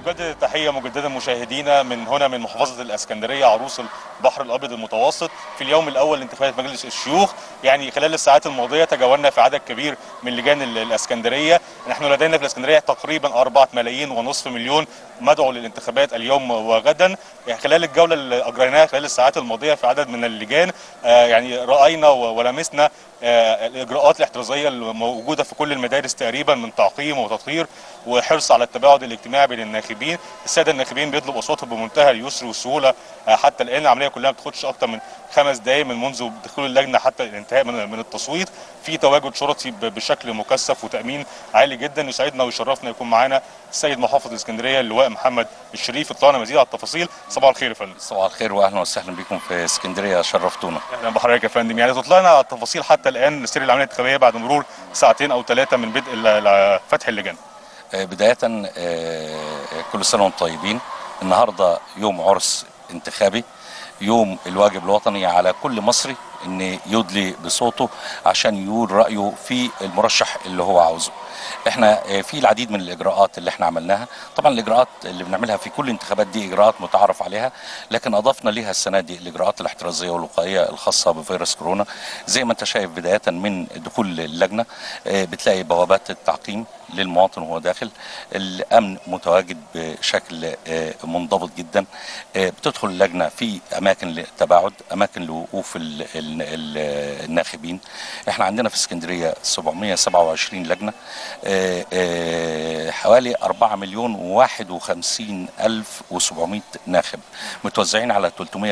نجدد التحية مجددا مشاهدينا من هنا من محافظة الإسكندرية عروس البحر الأبيض المتوسط في اليوم الأول لانتخابات مجلس الشيوخ. يعني خلال الساعات الماضية تجولنا في عدد كبير من لجان الإسكندرية. نحن لدينا في الإسكندرية تقريبا 4.5 مليون مدعو للانتخابات اليوم وغدا. يعني خلال الجولة اللي أجريناها خلال الساعات الماضية في عدد من اللجان يعني رأينا ولمسنا الإجراءات الاحترازية الموجودة في كل المدارس تقريبا من تعقيم وتطهير وحرص على التباعد الاجتماعي بين الناخبين. الساده الناخبين بيطلبوا اصواتهم بمنتهى اليسر والسهوله. حتى الان العمليه كلها ما بتاخدش اكتر من 5 دقائق من منذ دخول اللجنه حتى الانتهاء من التصويت. في تواجد شرطي بشكل مكثف وتامين عالي جدا. يسعدنا ويشرفنا يكون معانا السيد محافظ الاسكندريه اللواء محمد الشريف. اطلعنا مزيد على التفاصيل. صباح الخير يا فندم. صباح الخير واهلا وسهلا بكم في اسكندريه، شرفتونا. اهلا بحضرتك يا فندم. يعني تطلعنا على التفاصيل حتى الان سير العمليه الانتخابيه بعد مرور ساعتين او 3 من بدء فتح اللجان. بداية كل سنة وانتم طيبين. النهاردة يوم عرس انتخابي، يوم الواجب الوطني على كل مصري ان يدلي بصوته عشان يقول رأيه في المرشح اللي هو عاوزه. احنا في العديد من الاجراءات اللي احنا عملناها. طبعا الاجراءات اللي بنعملها في كل انتخابات دي اجراءات متعارف عليها، لكن اضفنا ليها السنه دي الاجراءات الاحترازيه والوقائيه الخاصه بفيروس كورونا. زي ما انت شايف بدايه من دخول اللجنه بتلاقي بوابات التعقيم للمواطن وهو داخل. الامن متواجد بشكل منضبط جدا. بتدخل اللجنه في اماكن للتباعد، اماكن لوقوف الناخبين. احنا عندنا في اسكندريه 727 لجنه، حوالي 4,051,700 ناخب متوزعين على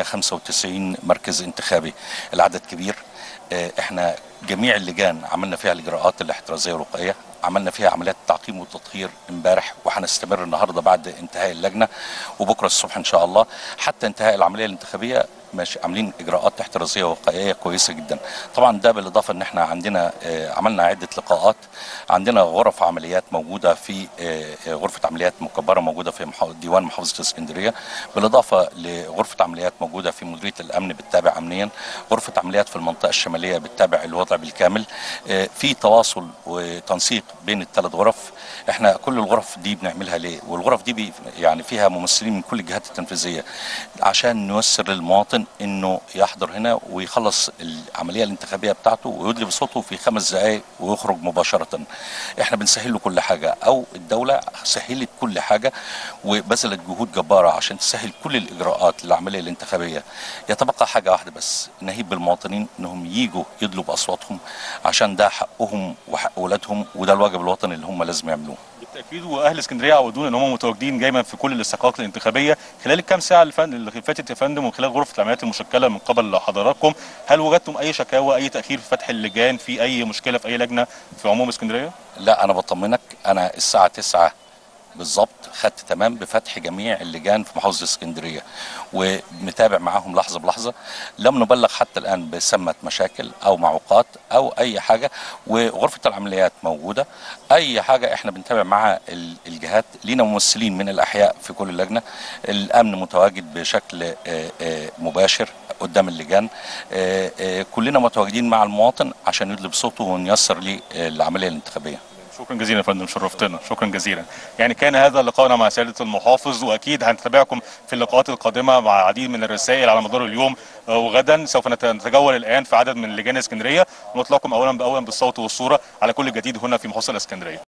395 مركز انتخابي. العدد كبير. احنا جميع اللجان عملنا فيها الاجراءات الاحترازيه والوقائيه، عملنا فيها عمليات تعقيم وتطهير امبارح، وهنستمر النهارده بعد انتهاء اللجنه وبكره الصبح ان شاء الله حتى انتهاء العمليه الانتخابيه. ماشي، عاملين اجراءات احترازيه ووقائيه كويسه جدا. طبعا ده بالاضافه ان احنا عندنا عملنا عده لقاءات. عندنا غرف عمليات موجوده في غرفه عمليات مكبره موجوده في ديوان محافظه الاسكندريه، بالاضافه لغرفه عمليات موجوده في مديريه الامن بتتابع امنيا، غرفه عمليات في المنطقه الشماليه بتتابع الوضع بالكامل. في تواصل وتنسيق بين الثلاث غرف. احنا كل الغرف دي بنعملها ليه؟ والغرف دي يعني فيها ممثلين من كل الجهات التنفيذيه عشان نيسر للمواطن انه يحضر هنا ويخلص العمليه الانتخابيه بتاعته ويدلي بصوته في 5 دقائق ويخرج مباشره. احنا بنسهل له كل حاجه، او الدوله سهلت كل حاجه وبذلت جهود جباره عشان تسهل كل الاجراءات للعمليه الانتخابيه. يتبقى حاجه واحده بس، نهيب بالمواطنين انهم ييجوا يدلوا باصواتهم عشان ده حقهم وحق اولادهم، وده الواجب الوطني اللي هم لازم يعملوه. بالتاكيد. واهل اسكندريه عودونا ان هم متواجدين دايما في كل الاستحقاقات الانتخابيه. خلال الكام ساعه اللي فاتت يا فندم ومن خلال غرفه العمليات المشكله من قبل حضراتكم، هل وجدتم اي شكاوى، اي تاخير في فتح اللجان، في اي مشكله في اي لجنه في عموم اسكندريه؟ لا، انا بطمنك، انا الساعه 9 بالظبط خدت تمام بفتح جميع اللجان في محافظه اسكندريه، ومتابع معاهم لحظه بلحظه. لم نبلغ حتى الان بسمه مشاكل او معوقات او اي حاجه، وغرفه العمليات موجوده. اي حاجه احنا بنتابع مع الجهات. لينا ممثلين من الاحياء في كل لجنه. الامن متواجد بشكل مباشر قدام اللجان. كلنا متواجدين مع المواطن عشان يدلي بصوته ونيسر ليه العمليه الانتخابيه. شكرا جزيلا يا فندم، شرفتنا. شكرا جزيلا. يعني كان هذا لقاءنا مع سياده المحافظ، واكيد هنتابعكم في اللقاءات القادمه مع عديد من الرسائل على مدار اليوم وغدا. سوف نتجول الان في عدد من لجان اسكندريه ونطلعكم اولا باول بالصوت والصوره على كل جديد هنا في محافظه الاسكندريه.